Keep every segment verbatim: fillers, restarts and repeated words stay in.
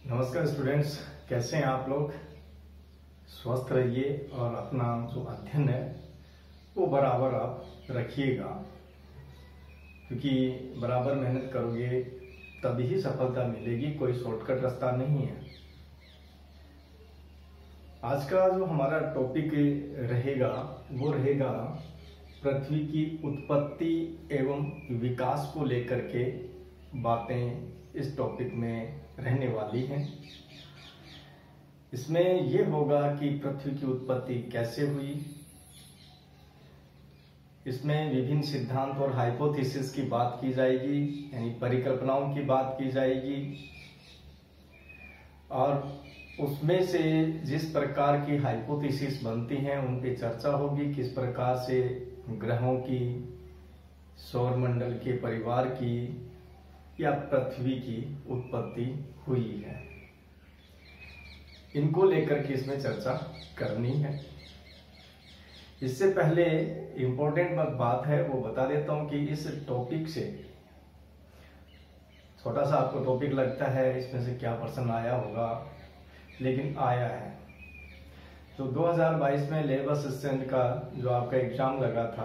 नमस्कार स्टूडेंट्स, कैसे हैं आप लोग। स्वस्थ रहिए और अपना जो अध्ययन है वो बराबर आप रखिएगा, क्योंकि बराबर मेहनत करोगे तभी ही सफलता मिलेगी। कोई शॉर्टकट रास्ता नहीं है। आज का जो हमारा टॉपिक रहेगा वो रहेगा पृथ्वी की उत्पत्ति एवं विकास को लेकर के बातें इस टॉपिक में रहने वाली हैं। इसमें यह होगा कि पृथ्वी की उत्पत्ति कैसे हुई, इसमें विभिन्न सिद्धांत और हाइपोथेसिस की बात की जाएगी, यानी परिकल्पनाओं की बात की जाएगी, और उसमें से जिस प्रकार की हाइपोथेसिस बनती हैं उन पे चर्चा होगी। किस प्रकार से ग्रहों की, सौरमंडल के परिवार की या पृथ्वी की उत्पत्ति हुई है, इनको लेकर के इसमें चर्चा करनी है। इससे पहले इम्पोर्टेंट बात है वो बता देता हूं कि इस टॉपिक से छोटा सा आपको टॉपिक लगता है इसमें से क्या प्रश्न आया होगा, लेकिन आया है। तो दो हज़ार बाईस में लैब असिस्टेंट का जो आपका एग्जाम लगा था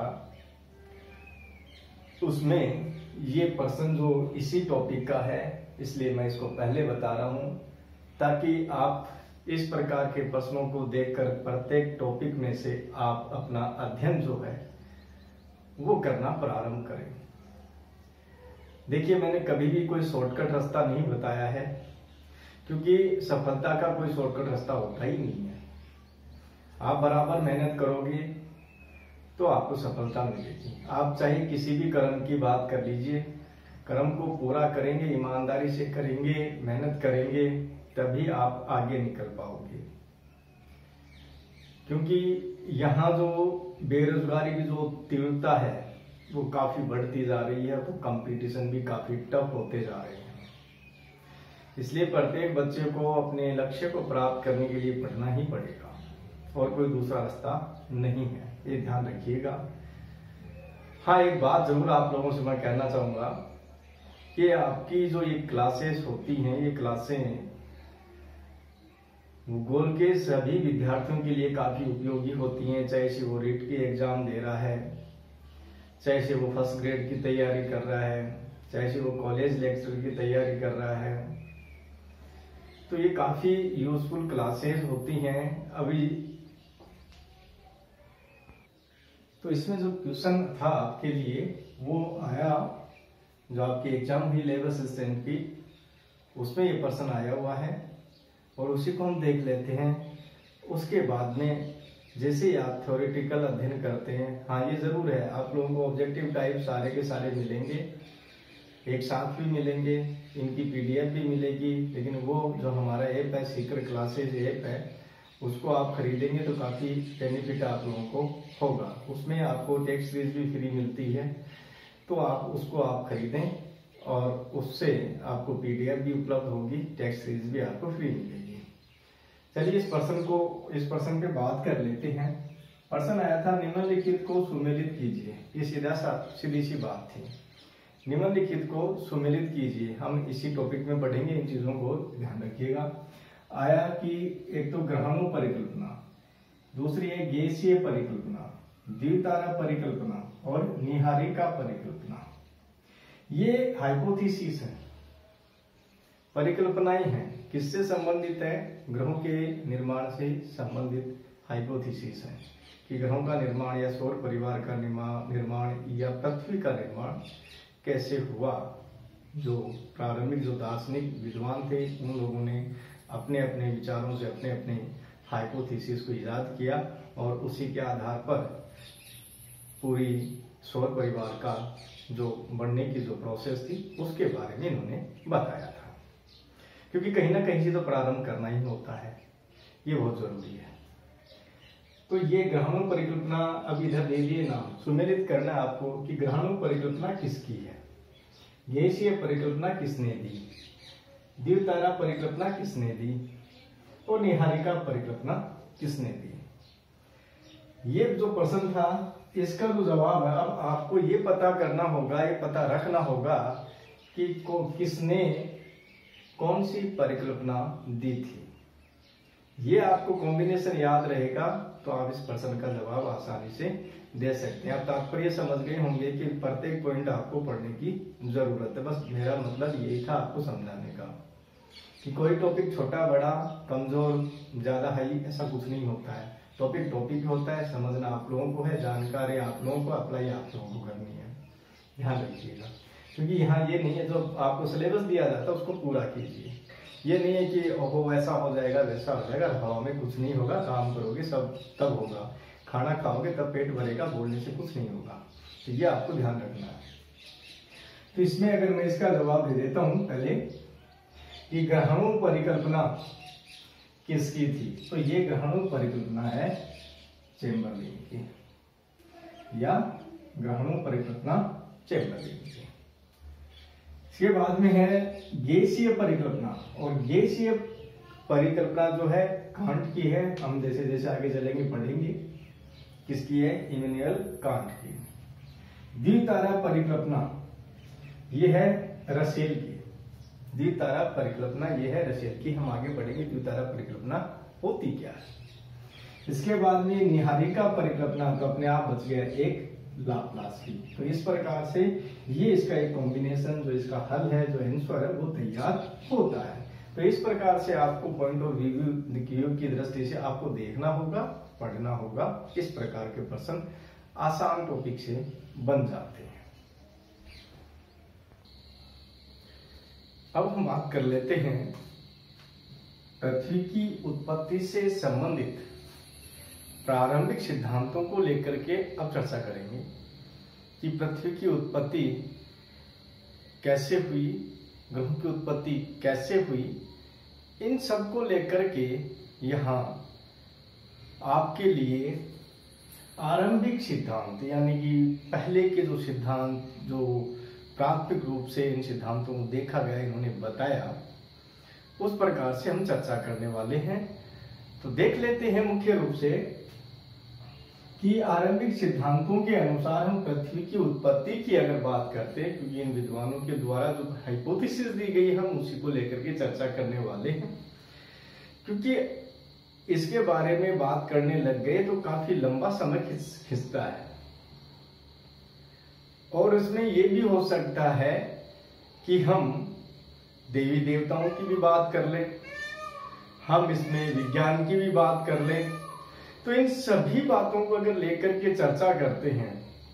उसमें ये प्रश्न जो इसी टॉपिक का है, इसलिए मैं इसको पहले बता रहा हूं ताकि आप इस प्रकार के प्रश्नों को देखकर प्रत्येक टॉपिक में से आप अपना अध्ययन जो है वो करना प्रारंभ करें। देखिए, मैंने कभी भी कोई शॉर्टकट रास्ता नहीं बताया है, क्योंकि सफलता का कोई शॉर्टकट रास्ता होता ही नहीं है। आप बराबर मेहनत करोगे तो आपको सफलता मिलेगी। आप चाहे किसी भी कर्म की बात कर लीजिए, कर्म को पूरा करेंगे, ईमानदारी से करेंगे, मेहनत करेंगे, तभी आप आगे निकल पाओगे। क्योंकि यहाँ जो बेरोजगारी की जो तीव्रता है वो काफी बढ़ती जा रही है, तो कंपटीशन भी काफी टफ होते जा रहे हैं। इसलिए प्रत्येक बच्चे को अपने लक्ष्य को प्राप्त करने के लिए पढ़ना ही पड़ेगा और कोई दूसरा रास्ता नहीं है, ये ध्यान रखिएगा। हाँ, एक बात जरूर आप लोगों से मैं कहना चाहूंगा कि आपकी जो ये क्लासेस होती हैं, ये क्लासें भूगोल के सभी विद्यार्थियों के लिए काफी उपयोगी होती हैं, चाहे से वो रीट की एग्जाम दे रहा है, चाहे से वो फर्स्ट ग्रेड की तैयारी कर रहा है, चाहे से वो कॉलेज लेक्चर की तैयारी कर रहा है। तो ये काफी यूजफुल क्लासेस होती हैं। अभी तो इसमें जो क्वेश्चन था आपके लिए वो आया, जो आपकी एग्जाम हुई लैब असिस्टेंट की, उसमें ये प्रश्न आया हुआ है और उसी को हम देख लेते हैं। उसके बाद में जैसे आप थ्योरेटिकल अध्ययन करते हैं, हाँ ये जरूर है आप लोगों को ऑब्जेक्टिव टाइप सारे के सारे मिलेंगे, एक साथ भी मिलेंगे, इनकी पीडीएफ भी मिलेगी, लेकिन वो जो हमारा ऐप है, सीकर क्लासेज ऐप है, उसको आप खरीदेंगे तो काफी बेनिफिट आप लोगों को होगा। उसमें आपको टेक्स्ट सीरीज भी फ्री मिलती है, तो आप उसको आप खरीदें और उससे आपको पीडीएफ भी उपलब्ध होगी, टेक्स्ट सीरीज भी आपको फ्री मिलेगी। चलिए इस प्रश्न को इस प्रश्न पे बात कर लेते हैं। प्रश्न आया था, निम्नलिखित को सुमेलित कीजिए। ये सीधा सा सीधी सी बात थी, निम्नलिखित को सुमेलित कीजिए। हम इसी टॉपिक में पढ़ेंगे, इन चीजों को ध्यान रखिएगा। आया कि एक तो ग्रहाणु परिकल्पना, दूसरी है गैसीय परिकल्पना, द्वितारा परिकल्पना और निहारिका परिकल्पना। ये हाइपोथेसिस है, परिकल्पनाएं हैं। किससे संबंधित है? ग्रहों के निर्माण से संबंधित हाइपोथेसिस है कि ग्रहों का निर्माण या सौर परिवार का निर्माण या पृथ्वी का निर्माण कैसे हुआ। जो प्रारंभिक जो दार्शनिक विद्वान थे उन लोगों ने अपने अपने विचारों से अपने अपने हाइपोथेसिस को इजाद किया और उसी के आधार पर पूरी सौर परिवार का जो बढ़ने की जो प्रोसेस थी उसके बारे में इन्होंने बताया था। क्योंकि कहीं ना कहीं से तो प्रारंभ करना ही होता है, ये बहुत जरूरी है। तो ये ग्रहाणु परिकल्पना अब इधर ले लिए नाम, सुमेलित करना है आपको कि ग्रहाणु परिकल्पना किसकी है, गैसीय परिकल्पना किसने दी, द्वितारा परिकल्पना किसने दी और निहारिका परिकल्पना किसने दी। ये जो प्रश्न था इसका जो जवाब है, अब आपको ये पता करना होगा, ये पता रखना होगा कि को किसने कौन सी परिकल्पना दी थी। ये आपको कॉम्बिनेशन याद रहेगा तो आप इस प्रश्न का जवाब आसानी से दे सकते हैं। आप तात्पर्य समझ गए होंगे कि प्रत्येक पॉइंट आपको पढ़ने की जरूरत है। बस मेरा मतलब यही था आपको समझाने का कि कोई टॉपिक छोटा बड़ा कमजोर ज्यादा हाई ऐसा कुछ नहीं होता है। टॉपिक टॉपिक होता है, समझना आप लोगों को है, जानकारी आप लोगों को, अप्लाई आप लोगों को करनी है। ध्यान रखिएगा, क्योंकि यहाँ ये नहीं है जो आपको सिलेबस दिया जाता है उसको पूरा कीजिए। ये नहीं है कि ओहो वैसा हो जाएगा वैसा हो जाएगा, हवा में कुछ नहीं होगा, काम करोगे सब तब होगा, खाना खाओगे तब पेट भरेगा, बोलने से कुछ नहीं होगा। तो ये आपको ध्यान रखना है। तो इसमें अगर मैं इसका जवाब दे देता हूं पहले कि ग्रहणों परिकल्पना किसकी थी, तो ये ग्रहणों परिकल्पना है चेम्बरलेन की, या ग्रहणों परिकल्पना चेम्बरलेन की। इसके बाद में है गैसीय परिकल्पना, और गैसीय परिकल्पना जो है कांट की है। हम जैसे जैसे आगे चलेंगे पढ़ेंगे किसकी है, इमैनुअल कांट की। द्वितारा परिकल्पना ये है रसेल की, द्वितारा परिकल्पना ये है रसेल की। हम आगे पढ़ेंगे द्वितारा परिकल्पना होती क्या है। इसके बाद में निहारिका परिकल्पना, तो अपने आप बच गया एक लाप्लास की। तो इस प्रकार से ये इसका एक कॉम्बिनेशन जो इसका हल है, जो आंसर है वो तैयार होता है। तो इस प्रकार से आपको पॉइंट ऑफ व्यू की दृष्टि से आपको देखना होगा, पढ़ना होगा। इस प्रकार के प्रश्न आसान टॉपिक से बन जाते हैं। अब हम बात कर लेते हैं पृथ्वी की उत्पत्ति से संबंधित प्रारंभिक सिद्धांतों को लेकर के अब चर्चा करेंगे कि पृथ्वी की उत्पत्ति कैसे हुई, ग्रहों की उत्पत्ति कैसे हुई। इन सब को लेकर के यहाँ आपके लिए आरंभिक सिद्धांत यानी कि पहले के जो सिद्धांत जो प्राथमिक रूप से इन सिद्धांतों को देखा गया, इन्होंने बताया, उस प्रकार से हम चर्चा करने वाले हैं। तो देख लेते हैं मुख्य रूप से कि आरंभिक सिद्धांतों के अनुसार हम पृथ्वी की उत्पत्ति की अगर बात करते हैं, क्योंकि इन विद्वानों के द्वारा जो हाइपोथेसिस दी गई हम उसी को लेकर के चर्चा करने वाले हैं। क्योंकि इसके बारे में बात करने लग गए तो काफी लंबा समय खिंचता है, और इसमें यह भी हो सकता है कि हम देवी देवताओं की भी बात कर लें, हम इसमें विज्ञान की भी बात कर लें। तो इन सभी बातों को अगर लेकर के चर्चा करते हैं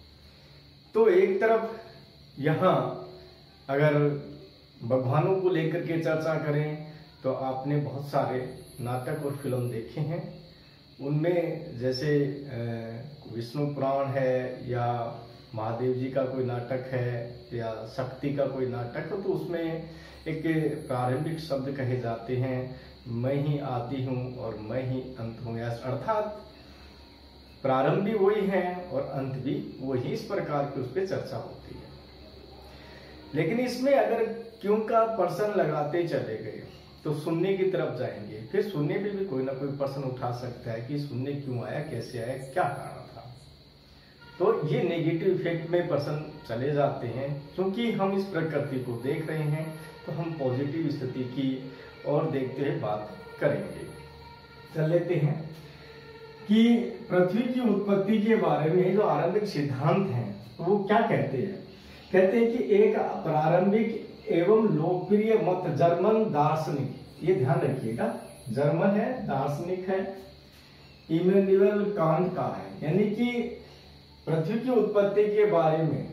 तो एक तरफ यहां अगर भगवानों को लेकर के चर्चा करें तो आपने बहुत सारे नाटक और फिल्म देखे हैं। उनमें जैसे विष्णु पुराण है या महादेव जी का कोई नाटक है या शक्ति का कोई नाटक है, तो उसमें एक प्रारंभिक शब्द कहे जाते हैं, मैं ही आदि हूं और मैं ही अंत हूं, अर्थात प्रारंभ भी वही है और अंत भी वही। इस प्रकार की उस पर चर्चा होती है। लेकिन इसमें अगर क्यों का प्रश्न लगाते चले गए तो शून्य की तरफ जाएंगे, फिर शून्य पे भी कोई ना कोई प्रश्न उठा सकता है कि शून्य क्यों आया, कैसे आया, क्या कारण था। तो ये नेगेटिव इफेक्ट में प्रश्न चले जाते हैं। क्योंकि हम इस प्रकृति को देख रहे हैं तो हम पॉजिटिव स्थिति की और देखते हुए बात करेंगे। चल लेते हैं कि पृथ्वी की उत्पत्ति के बारे में जो आरंभिक सिद्धांत हैं तो वो क्या कहते हैं। कहते हैं कि एक प्रारंभिक एवं लोकप्रिय मत जर्मन दार्शनिक, ये ध्यान रखिएगा, जर्मन है, दार्शनिक है, इमैनुअल कांट का है। यानी कि पृथ्वी की उत्पत्ति के बारे में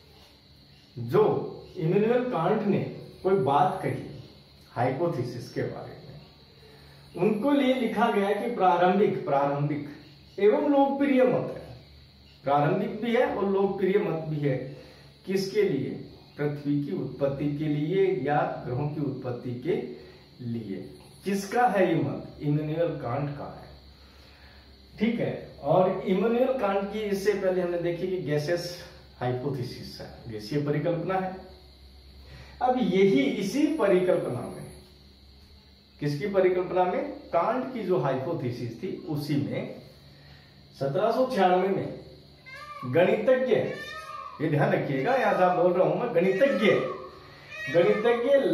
जो इमैनुअल कांट ने कोई बात कही हाइपोथेसिस के बारे में, उनको लिए लिखा गया कि प्रारंभिक प्रारंभिक एवं लोकप्रिय मत है। प्रारंभिक भी है और लोकप्रिय मत भी है। किसके लिए? पृथ्वी की उत्पत्ति के लिए या ग्रहों की उत्पत्ति के लिए। किसका है ये मत? इमैनुअल कांट का है। ठीक है। और इमैनुअल कांट की इससे पहले हमने देखी कि गैसेस हाइपोथेसिस है, गैसीय परिकल्पना है। अब यही इसी परिकल्पना में, किसकी परिकल्पना में? कांट की जो हाइपोथेसिस थी उसी में सत्रह सौ छियानवे में गणितज्ञ, ये ध्यान रखिएगा, यहां जहां बोल रहा हूं मैं गणितज्ञ, गणितज्ञ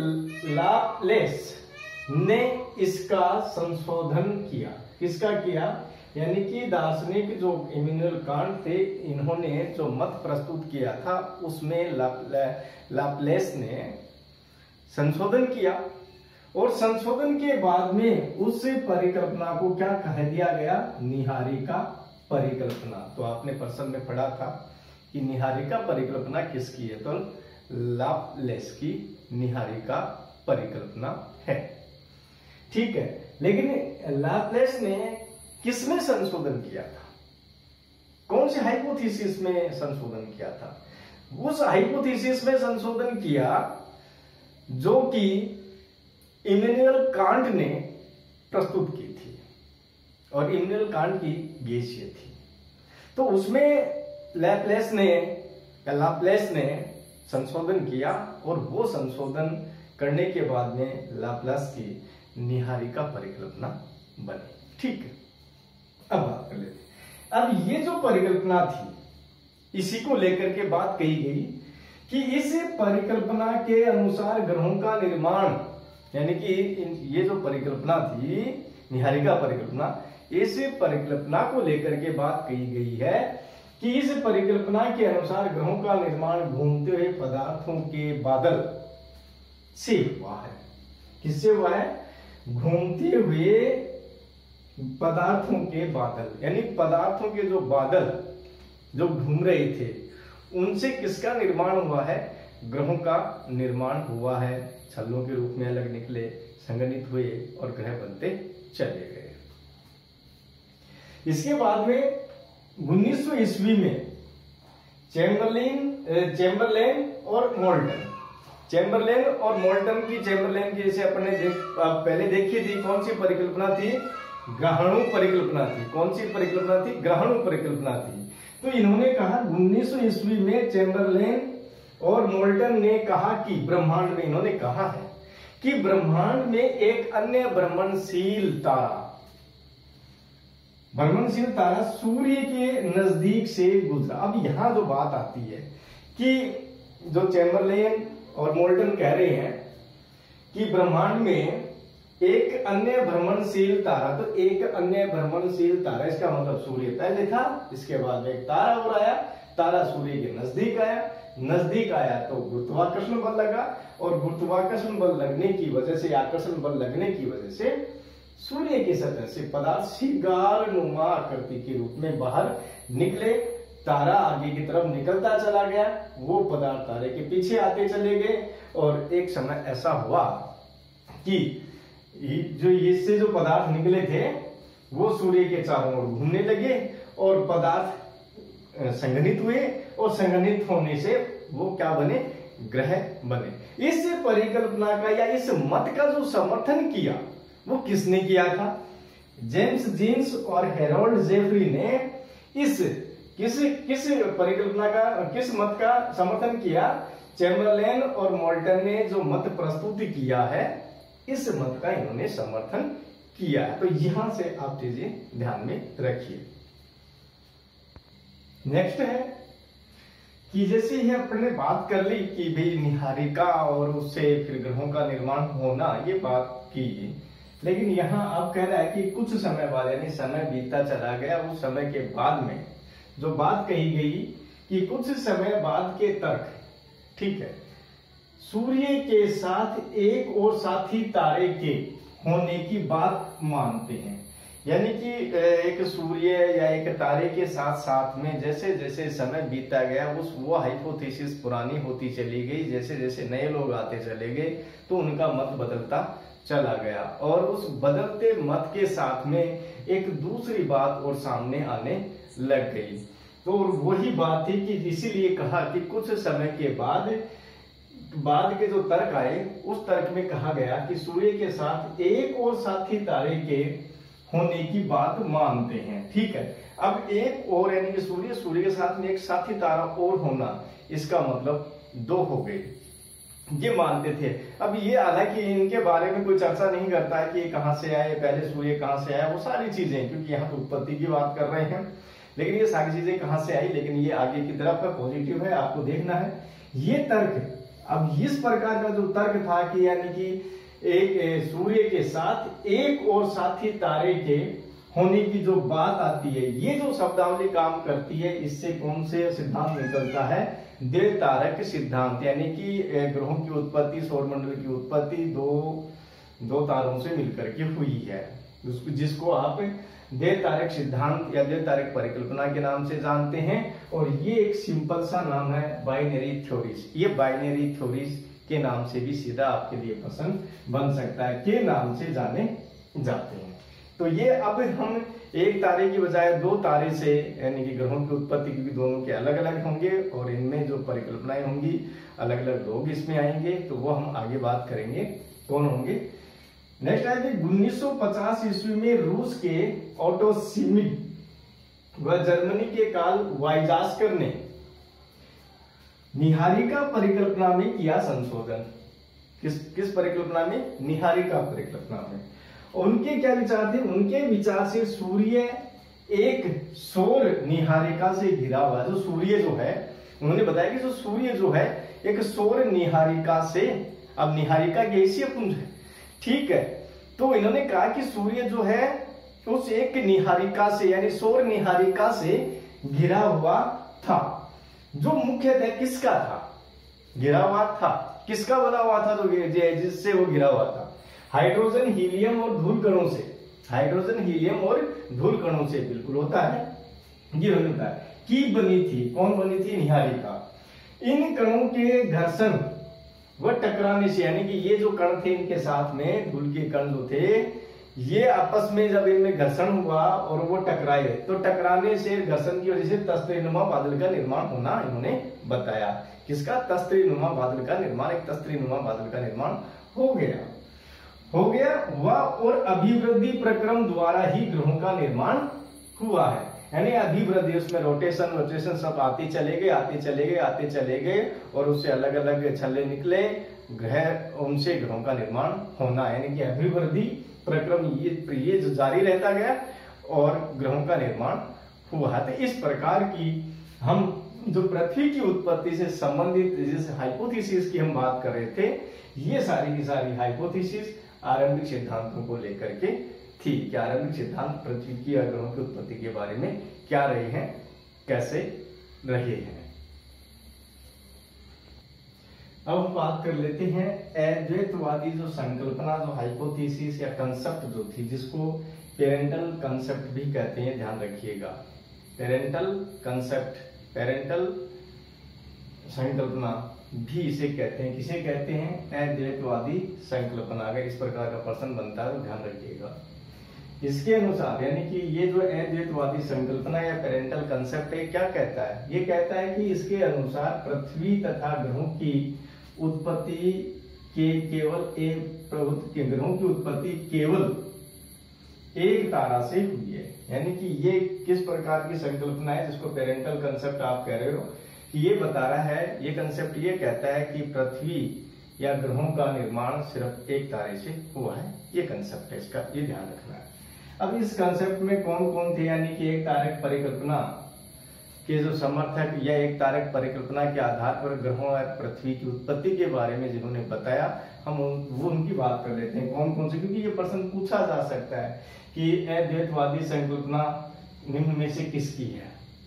लाप्लेस ने इसका संशोधन किया। किसका किया? यानी कि दार्शनिक जो इमैनुअल कांट थे, इन्होंने जो मत प्रस्तुत किया था उसमें लाप्लेस ने संशोधन किया, और संशोधन के बाद में उस परिकल्पना को क्या कह दिया गया? निहारिका परिकल्पना। तो आपने प्रश्न में पढ़ा था कि निहारिका परिकल्पना किसकी है? तो लाप्लेस की निहारिका परिकल्पना है। ठीक है, लेकिन लाप्लेस ने किसमें संशोधन किया था? कौन से हाइपोथेसिस में संशोधन किया था? उस हाइपोथेसिस में संशोधन किया जो कि इमैनुअल कांट ने प्रस्तुत की थी, और इमैनुअल कांट की गेशिये थी। तो उसमें लाप्लेस ने लाप्लेस ने संशोधन किया, और वो संशोधन करने के बाद में लाप्लास की निहारिका परिकल्पना बनी। ठीक है, अब बात कर लेते हैं। अब ये जो परिकल्पना थी, इसी को लेकर के बात कही गई कि इस परिकल्पना के अनुसार ग्रहों का निर्माण, यानी कि ये जो परिकल्पना थी निहारिका परिकल्पना, इस परिकल्पना को लेकर के बात कही गई है कि इस परिकल्पना के अनुसार ग्रहों का निर्माण घूमते हुए पदार्थों के बादल से हुआ है। किससे हुआ है? घूमते हुए पदार्थों के बादल, यानी पदार्थों के जो बादल जो घूम रहे थे उनसे किसका निर्माण हुआ है? ग्रहों का निर्माण हुआ है। छल्लों के रूप में अलग निकले, संगठित हुए और ग्रह बनते चले गए। इसके बाद में उन्नीस सौ ईस्वी में चैम्बरलेन चैम्बरलेन और मोल्टन चैम्बरलेन और मोल्टन की चैम्बरलेन की जैसे अपने देख, पहले देखी थी, कौन सी परिकल्पना थी? ग्रहणु परिकल्पना थी। कौन सी परिकल्पना थी? ग्रहणु परिकल्पना थी। तो इन्होंने कहा उन्नीस सौ ईस्वी में चैम्बरलेन और मोल्टन ने कहा कि ब्रह्मांड में, इन्होंने कहा है कि ब्रह्मांड में एक अन्य भ्रमणशील तारा भ्रमणशील तारा सूर्य के नजदीक से गुजरा। अब यहां जो बात आती है कि जो चैम्बरलेन और मोल्टन कह रहे हैं कि ब्रह्मांड में एक अन्य भ्रमणशील तारा, तो एक अन्य भ्रमणशील तारा, इसका मतलब सूर्य पहले था, इसके बाद एक तारा और आया, तारा सूर्य के नजदीक आया, नजदीक आया तो गुरुत्वाकर्षण बल लगा, और गुरुत्वाकर्षण बल लगने की वजह से, आकर्षण बल लगने की वजह से सूर्य की सतह से पदार्थ शिगार नुमा आकृति के रूप में बाहर निकले। तारा आगे की तरफ निकलता चला गया, वो पदार्थ तारे के पीछे आते चले गए, और एक समय ऐसा हुआ कि जो इससे जो पदार्थ निकले थे वो सूर्य के चारों ओर घूमने लगे, और पदार्थ संघनित हुए, और संघनित होने से वो क्या बने? ग्रह बने। इस परिकल्पना का या इस मत का जो समर्थन किया वो किसने किया था? जेम्स जीन्स और हेरोल्ड जेफरी ने इस किस किस परिकल्पना का, किस मत का समर्थन किया? चैम्बरलेन और मोल्टन ने जो मत प्रस्तुत किया है, इस मत का इन्होंने समर्थन किया है। तो यहां से आप चीजें ध्यान में रखिए। नेक्स्ट है कि जैसे ही अपने बात कर ली कि भाई निहारिका और उससे फिर ग्रहों का निर्माण होना, ये बात की, लेकिन यहाँ आप कह रहा है कि कुछ समय बाद, यानी समय बीतता चला गया, उस समय के बाद में जो बात कही गई कि कुछ समय बाद के तर्क, ठीक है, सूर्य के साथ एक और साथी तारे के होने की बात मानते हैं। यानी कि एक सूर्य या एक तारे के साथ साथ में जैसे जैसे समय बीतता गया, उस वो हाइपोथेसिस पुरानी होती चली गई, जैसे जैसे नए लोग आते चले गए तो उनका मत बदलता चला गया, और उस बदलते मत के साथ में एक दूसरी बात और सामने आने लग गई। तो वही बात थी कि इसीलिए कहा कि कुछ समय के बाद बाद के जो तर्क आए, उस तर्क में कहा गया कि सूर्य के साथ एक और साथी तारे के होने की बात मानते हैं। ठीक है, अब एक और यानी कि सूर्य सूर्य के साथ में एक साथी तारा और होना, इसका मतलब दो हो गए, ये मानते थे। अब ये हालांकि इनके बारे में कोई चर्चा नहीं करता है कि ये कहां से आए, पहले सूर्य कहां से आया, वो सारी चीजें, क्योंकि यहाँ तो उत्पत्ति की बात कर रहे हैं, लेकिन ये सारी चीजें कहां से आई, लेकिन ये आगे की तरफ का पॉजिटिव है, आपको देखना है। ये तर्क अब इस प्रकार का जो तर्क था कि यानी कि एक सूर्य के साथ एक और साथी तारे के होने की जो बात आती है, ये जो शब्दावली काम करती है, इससे कौन से सिद्धांत निकलता है? द्वितारक सिद्धांत, यानी कि ग्रहों की उत्पत्ति, सौरमंडल की उत्पत्ति दो दो तारों से मिलकर के हुई है, जिसको आप द्वितारक सिद्धांत या द्वितारक परिकल्पना के नाम से जानते हैं। और ये एक सिंपल सा नाम है बाइनरी थ्योरीज। ये बाइनरी थ्योरीज के नाम से भी सीधा आपके लिए प्रश्न बन सकता है, के नाम से जाने जाते हैं। तो ये अब हम एक तारे की बजाय दो तारे से यानी कि ग्रहों की उत्पत्ति, क्योंकि दोनों के अलग अलग होंगे और इनमें जो परिकल्पनाएं होंगी, अलग अलग लोग इसमें आएंगे, तो वो हम आगे बात करेंगे कौन होंगे। नेक्स्ट है कि उन्नीस सौ पचास ईस्वी में रूस के ऑटो सीमिक व जर्मनी के कार्ल वाइजास्कर ने निहारिका परिकल्पना में किया संशोधन। किस किस परिकल्पना में? निहारिका परिकल्पना में। उनके क्या विचार थे? उनके विचार से सूर्य एक सौर निहारिका से घिरा हुआ, जो सूर्य जो है, उन्होंने बताया कि जो सूर्य जो है एक सौर निहारिका से, अब निहारिका गैसीय पुंज है, ठीक है, तो इन्होंने कहा कि सूर्य जो है उस एक निहारिका से यानी सौर निहारिका से घिरा हुआ था, जो मुख्यतः किसका था? घिरा हुआ था, किसका बना हुआ था? तो जिससे वो घिरा हुआ था हाइड्रोजन, हीलियम और धूल कणों से। हाइड्रोजन, हीलियम और धूल कणों से बिल्कुल होता है, ये होता है की बनी थी। कौन बनी थी? निहारिका। इन कणों के घर्षण व टकराने से, यानी कि ये जो कण थे इनके साथ में, धूल के कण जो थे, ये आपस में जब इनमें घर्षण हुआ और वो टकराए, तो टकराने से, घर्षण की वजह से तस्त्रीनुमा बादल का निर्माण होना इन्होंने बताया। किसका? तस्त्रीनुमा बादल का निर्माण, एक तस्त्रीनुमा बादल का निर्माण हो गया हो गया वह और अभिवृद्धि प्रक्रम द्वारा ही ग्रहों का निर्माण हुआ है। यानी अभिवृद्धि, उसमें रोटेशन रोटेशन सब आते चले गए आते चले गए आते चले गए और उससे अलग अलग छल्ले निकले ग्रह, उनसे ग्रहों का निर्माण होना, यानी कि अभिवृद्धि प्रक्रम ये ये जो जारी रहता गया और ग्रहों का निर्माण हुआ। तो इस प्रकार की हम जो पृथ्वी की उत्पत्ति से संबंधित जिस हाइपोथेसिस की हम बात कर रहे थे, ये सारी की सारी हाइपोथेसिस आरंभिक सिद्धांतों को लेकर के थी कि आरंभिक सिद्धांत पृथ्वी की और ग्रहों की उत्पत्ति के बारे में क्या रहे हैं, कैसे रहे हैं। अब हम बात कर लेते हैं अद्वैतवादी जो संकल्पना, जो हाइपोथेसिस या कंसेप्ट जो थी, जिसको पेरेंटल कंसेप्ट भी कहते हैं, ध्यान रखिएगा। पेरेंटल कंसेप्ट, पेरेंटल संकल्पना भी इसे कहते हैं। किसे कहते हैं? अद्वैतवादी संकल्पना। अगर इस प्रकार का प्रश्न बनता है तो ध्यान रखिएगा। इसके अनुसार, यानी कि ये जो अद्वैतवादी संकल्पना या पेरेंटल कंसेप्ट है, क्या कहता है? ये कहता है कि इसके अनुसार पृथ्वी तथा ग्रहों की उत्पत्ति के केवल एक प्रभुत्व ग्रहों की उत्पत्ति केवल एक तारा से हुई है। यानी कि ये किस प्रकार की संकल्पना है जिसको पेरेंटल कंसेप्ट आप कह रहे हो, कि ये बता रहा है, ये कंसेप्ट ये कहता है कि पृथ्वी या ग्रहों का निर्माण सिर्फ एक तारे से हुआ है। ये कंसेप्ट है इसका, ये ध्यान रखना है। अब इस कंसेप्ट में कौन कौन थे? यानी कि एक तारक परिकल्पना के जो समर्थक या एक तारक परिकल्पना के आधार पर ग्रहों और पृथ्वी की उत्पत्ति के बारे में जिन्होंने बताया, हम उन, वो उनकी बात कर लेते हैं कौन कौन से, क्योंकि ये प्रश्न पूछा जा सकता है कि अद्वैतवादी संकल्पना निम्न में से किसकी है।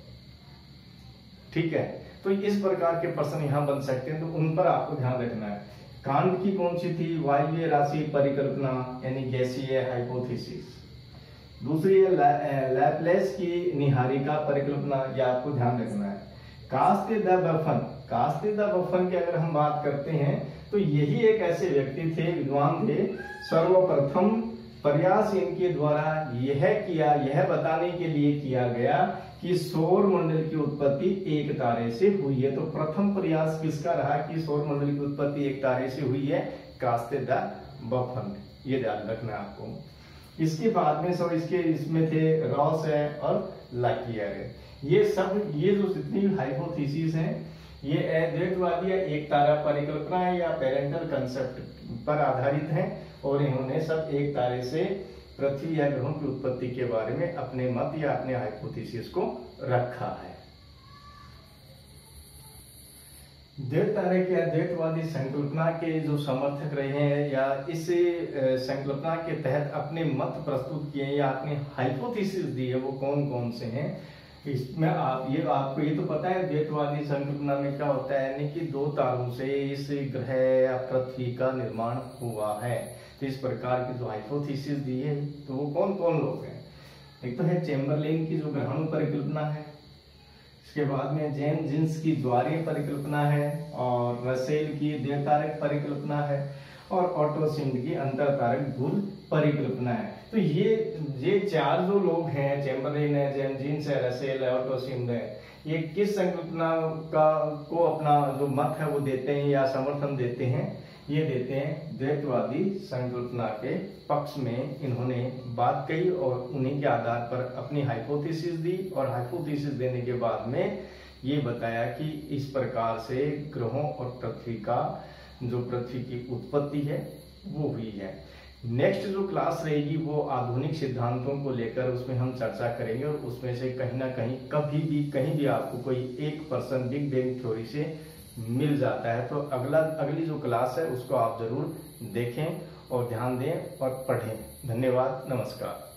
ठीक है, तो इस प्रकार के प्रश्न यहाँ बन सकते हैं, तो उन पर आपको ध्यान रखना है। कांट की कौन सी थी? वायवीय राशि परिकल्पना, यानी गैसीय हाइपोथेसिस। दूसरी है लैपलेस की निहारिका परिकल्पना, यह आपको ध्यान रखना है। कास्ते द बफन, कास्ते द बफन की अगर हम बात करते हैं तो यही एक ऐसे व्यक्ति थे, विद्वान थे, सर्वप्रथम प्रयास इनके द्वारा यह किया यह बताने के लिए किया गया कि सौर मंडल की उत्पत्ति एक तारे से हुई है। तो प्रथम प्रयास किसका रहा कि सौर मंडल की उत्पत्ति एक तारे से हुई है? कास्ते द बफन, ये ध्यान रखना है आपको। इसके बाद में सब इसके इसमें थे रॉस है और लाकियर है। ये सब ये जो जितनी हाइपोथेसिस हैं, ये अद्वैतवादी या एक तारा परिकल्पना है या पेरेंटल कंसेप्ट पर आधारित हैं, और इन्होंने सब एक तारे से पृथ्वी या ग्रहों की उत्पत्ति के बारे में अपने मत या अपने हाइपोथेसिस को रखा है। द्वैत तारक या द्वैतवादी संकल्पना के जो समर्थक रहे हैं या इस संकल्पना के तहत अपने मत प्रस्तुत किए या अपने हाइपोथेसिस दी है, वो कौन कौन से हैं इसमें आप ये आपको ये तो पता है द्वैतवादी संकल्पना में क्या होता है, यानी कि दो तारों से इस ग्रह या पृथ्वी का निर्माण हुआ है। तो इस प्रकार की जो हाइपोथेसिस दी है तो वो कौन कौन लोग हैं? एक तो है चैम्बरलेन की जो ग्रहण परिकल्पना है, इसके बाद में जेम्स जीन्स की ज्वारीय परिकल्पना है, और रसेल की द्वैतारक परिकल्पना है, और ऑटो शिंड की अंतर तारक गुण परिकल्पना है। तो ये ये चार जो लोग हैं, चैम्बरलेन है, जेम्स जीन्स है, रसेल है, ऑटो शिंड है, ये किस संकल्पना का को अपना जो मत है वो देते हैं या समर्थन देते हैं? ये देते हैं द्वैतवादी संकल्पना के पक्ष में। इन्होंने बात कही और उन्हीं के आधार पर अपनी हाइपोथेसिस दी, और हाइपोथेसिस देने के बाद में ये बताया कि इस प्रकार से ग्रहों और पृथ्वी का जो पृथ्वी की उत्पत्ति है वो हुई है। नेक्स्ट जो क्लास रहेगी वो आधुनिक सिद्धांतों को लेकर, उसमें हम चर्चा करेंगे, और उसमें से कहीं ना कहीं कभी भी कहीं भी आपको कोई एक पर्सन बिग बैंग थ्योरी से मिल जाता है। तो अगला अगली जो क्लास है उसको आप जरूर देखें और ध्यान दें और पढ़ें। धन्यवाद, नमस्कार।